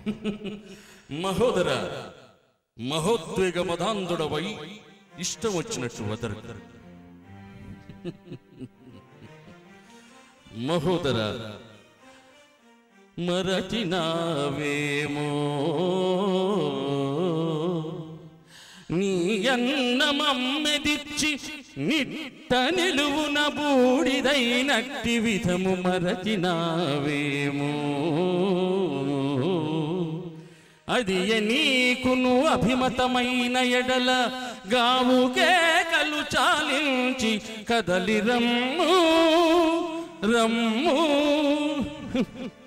మహోదర మహోద్వేగ మదాంధుడవై ఇష్టం వచ్చినట్టు వదరు. మహోదర మరచినావేమో నీ అన్నమమ్మెదిచ్చి నిట్ట నిలువున బూడిదైనట్టి విధము మరచినావేమో అది నీకును అభిమతమైన ఎడల గావుకే కలు చాలించి కదలి రమ్ము రమ్ము